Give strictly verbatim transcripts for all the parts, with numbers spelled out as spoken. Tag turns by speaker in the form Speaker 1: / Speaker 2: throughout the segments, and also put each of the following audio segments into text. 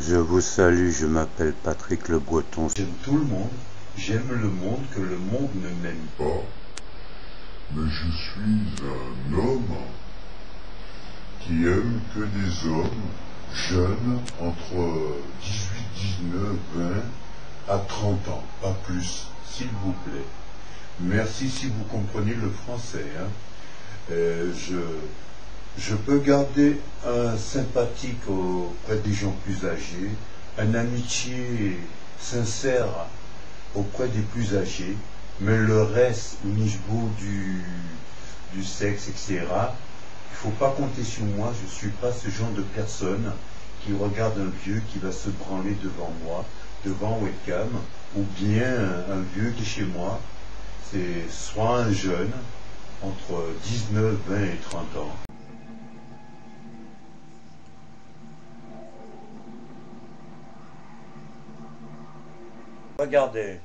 Speaker 1: Je vous salue, je m'appelle Patrick Le Breton.
Speaker 2: J'aime tout le monde, j'aime le monde que le monde ne m'aime pas.
Speaker 3: Mais je suis un homme qui aime que des hommes jeunes entre dix-huit, dix-neuf, vingt à trente ans, pas plus, s'il vous plaît. Merci si vous comprenez le français. Hein. Euh, je, je peux garder un sympathique auprès des gens plus âgés, une amitié sincère auprès des plus âgés, mais le reste, au niveau du, du sexe, et cetera, il ne faut pas compter sur moi. Je ne suis pas ce genre de personne qui regarde un vieux qui va se branler devant moi, devant webcam, ou bien un vieux qui est chez moi. C'est soit un jeune, entre dix-neuf, vingt et trente ans.
Speaker 1: Regardez.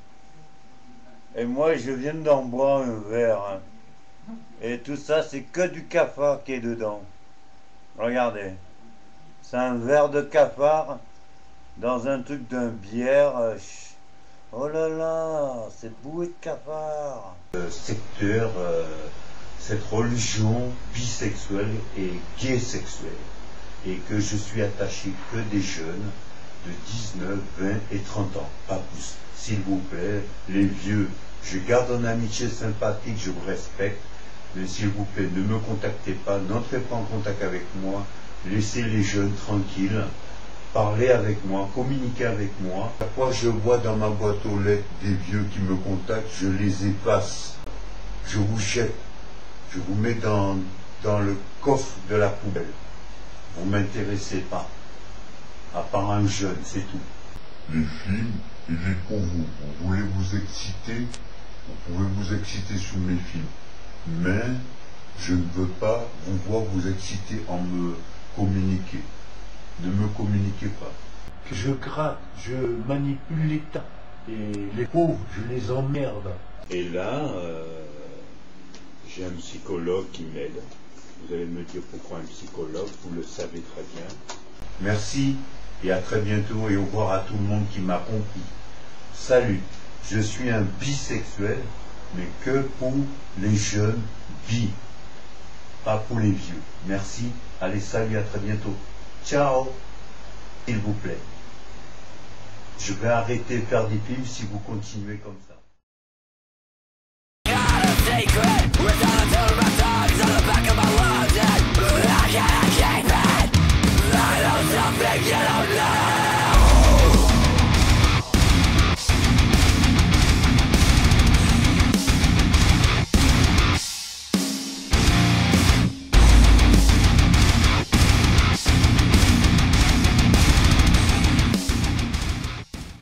Speaker 1: Et moi, je viens d'en boire un verre. Hein. Et tout ça, c'est que du cafard qui est dedans. Regardez. C'est un verre de cafard dans un truc d'un bière. Oh là là, c'est boué de cafard.
Speaker 2: Le secteur, euh, cette religion bisexuelle et gay sexuelle. Et que je suis attaché que des jeunes de dix-neuf, vingt et trente ans. Pas plus. S'il vous plaît, les vieux, je garde une amitié sympathique, je vous respecte, mais s'il vous plaît, ne me contactez pas, n'entrez pas en contact avec moi, laissez les jeunes tranquilles, parlez avec moi, communiquez avec moi. Chaque fois que je vois dans ma boîte aux lettres des vieux qui me contactent, je les efface, je vous jette, je vous mets dans, dans le coffre de la poubelle. Vous ne m'intéressez pas, à part un jeune, c'est tout.
Speaker 3: Les films, il est pour vous. Vous voulez vous exciter, vous pouvez vous exciter sur mes films. Mais je ne veux pas vous voir vous exciter en me communiquer. Ne me communiquez pas.
Speaker 4: Je gratte, je manipule l'État. Et les pauvres, je les emmerde.
Speaker 2: Et là, euh, j'ai un psychologue qui m'aide. Vous allez me dire pourquoi un psychologue, vous le savez très bien. Merci et à très bientôt et au revoir à tout le monde qui m'a compris. Salut, je suis un bisexuel, mais que pour les jeunes bi, pas pour les vieux. Merci, allez salut, à très bientôt. Ciao, s'il vous plaît. Je vais arrêter de faire des films si vous continuez comme ça.
Speaker 5: Something you don't know.